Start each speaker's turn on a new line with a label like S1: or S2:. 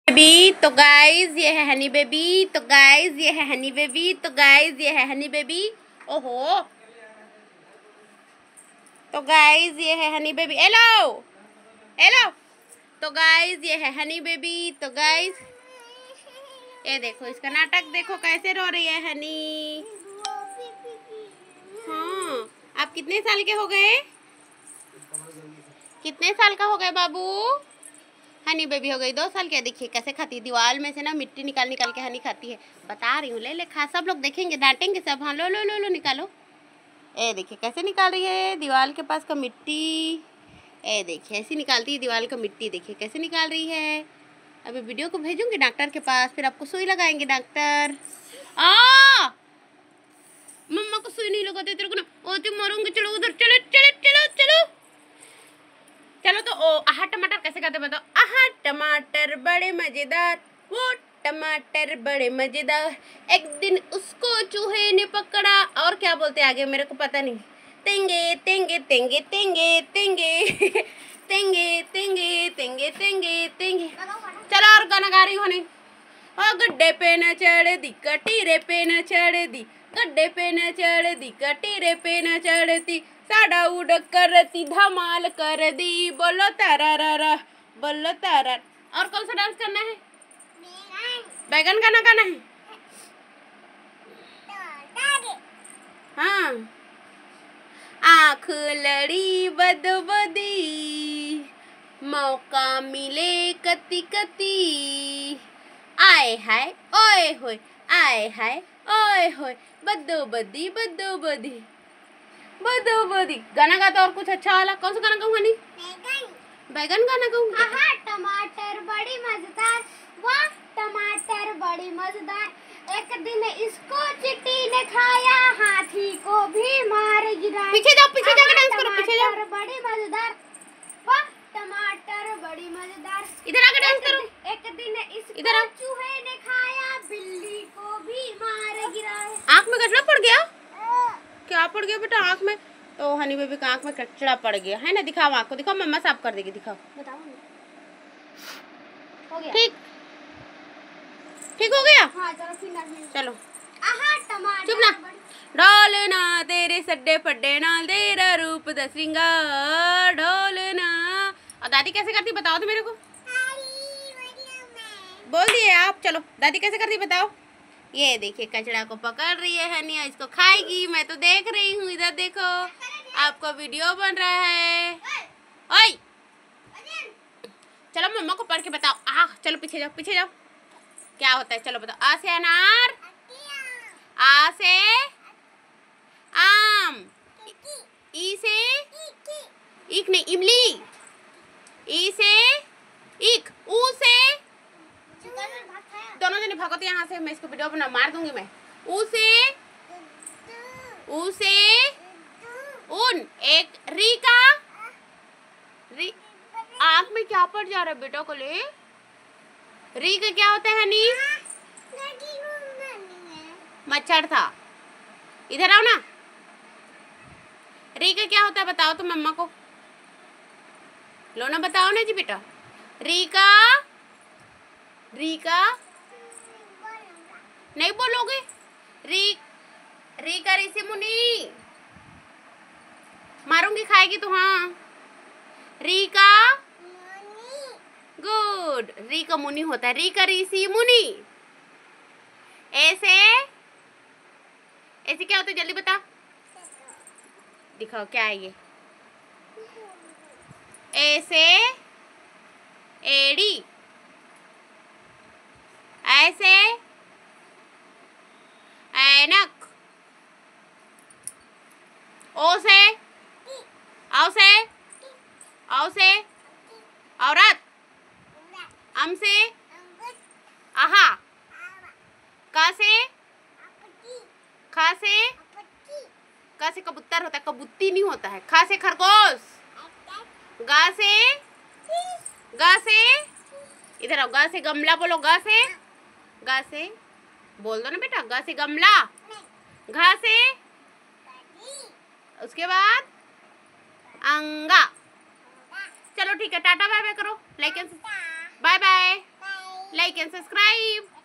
S1: Baby तो guys ये है हनी बेबी। तो गाइज ये है हनी बेबी। तो गाइज ये है हनी बेबी। ओहो, तो गाइज ये है हनी बेबी। Hello hello. तो गाइज ये है हनी बेबी। तो गाइज ये देखो, इसका नाटक देखो कैसे रो रही है हनी। हाँ, आप कितने साल के हो गए? कितने साल का हो गए बाबू? हनी बेबी हो गई 2 साल की। देखिए कैसे खाती है, दीवार में से ना मिट्टी निकाल निकाल के हनी खाती है। बता रही हूँ, ले ले खा। सब लोग देखेंगे, डांटेंगे सब। हाँ लो लो लो लो निकालो। ए देखिए कैसे निकाल रही है दीवार के पास का मिट्टी। ए देखिए ऐसी निकालती है दीवार का मिट्टी। देखिए कैसे निकाल रही है। अभी वीडियो को भेजूंगी डॉक्टर के पास, फिर आपको सुई लगाएंगे डॉक्टर। मम्मा को सुई नहीं लगाते तेरे को ना, ओ तुम मरोगे। चलो उधर, चलो चलो चलो चलो चलो। तो ओ आहा टमाटर कैसे खाते बताओ? आहा टमाटर बड़े मजेदार, वो टमाटर बड़े मजेदार। एक दिन उसको चूहे ने पकड़ा। और क्या बोलते आगे मेरे को पता नहीं। तेंगे तेंगे तेंगे तेंगे तेंगे तेंगे तेंगे तेंगे तेंगे तेंगे। चलो और गाना गा रही हो नहीं। ओ गड्ढे पे न चढ़ दी, कटीरे पे न चढ़ दी, गड्ढे पे न चढ़ दी, कटीरे पे न चढ़ती, साड़ा उड़ करती, धमाल कर दी। बोलो तारा रा रा, बोलो तारा। और कौन सा डांस करना है? बैगन गाना गाना है। हाँ, आँख लड़ी बदबदी, मौका मिले कती कती, आए हाय ओए होए, आए हाय ओए होए, बदो बदी बदो बदी बदो बदी। गाना गाता और कुछ अच्छा वाला। कौन सा गाना गाऊं हनी? बैगन गाना गाऊं।
S2: आहा टमाटर बड़ी मजेदार, वाह टमाटर बड़ी मजेदार। एक दिन इसको चींटी ने खाया, हाथी को भी मार गिराया।
S1: पीछे जाओ, पीछे जाकर डांस करो, पीछे जाओ।
S2: टमाटर बड़ी मजेदार, वाह टमाटर बड़ी मजेदार।
S1: इधर आकर डांस करो।
S2: एक दिन इसको
S1: इधर आ।
S2: चूहे ने खाया, बिल्ली को भी मार गिराया।
S1: आँख में कचरा पड़ गया? क्या पड़ गया बेटा आँख में? तो हनी बेबी का आँख में कचरा पड़ गया है ना। दिखाओ आँख को, दिखाओ, मम्मा साफ कर देगी। दिखाओ।
S2: बताओ हो गया?
S1: ठीक ठीक हो गया।
S2: हाँ चलो फिर
S1: चलो
S2: आहा टमाटर
S1: चुप ना। डोलना तेरे सड्डे फड्डे नाल, तेरा रूप दा श्रृंगार डोलना। और दादी कैसे करती बताओ तो मेरे को। बोल दिए आप। चलो दादी कैसे करती बताओ। ये देखिए कचड़ा को पकड़ रही है हनी, इसको खाएगी। मैं तो देख रही हूँ, इधर देखो, आपको वीडियो बन रहा है। ओए चलो मम्मा को पढ़ के बताओ। चलो पीछे जाओ, पीछे जाओ। क्या होता है चलो बताओ। आ से अनार, आ से आम, ई से ईख नहीं इमली, ई से ईख, ऊ से दोनों जने भागो यहाँ से। मैं इसको वीडियो बना मार दूंगी मैं। ऊ से उन, एक री का री। आँख में क्या पड़ जा रहा है बेटा को ले? री का क्या होता है हनी? मच्छर था। इधर आओ ना। री का क्या होता है बताओ तो मम्मा को। लो ना बताओ ना जी बेटा। री का नहीं बोलोगे? री का ऋषि मुनि। मारूंगी खाएगी तो। हाँ री का गुड। री का मुनि होता है। री का ऋषि मुनि। ऐसे ऐसे क्या होता है जल्दी बता। दिखाओ क्या है ये। ऐसे एड़ी, ऐसे ऐनक, ओ से औ से औरत, अम से आहा, का से खा से, का से कबूतर होता है, कबूती नहीं होता है। खा से खरगोश, गा से इधर आओ। गा से गमला बोलो। गा से बोल दो ना बेटा। गा से गमला, घा से उसके बाद अंगा। चलो ठीक है, टाटा बाय बाय करो। Like bye bye. Like like and subscribe.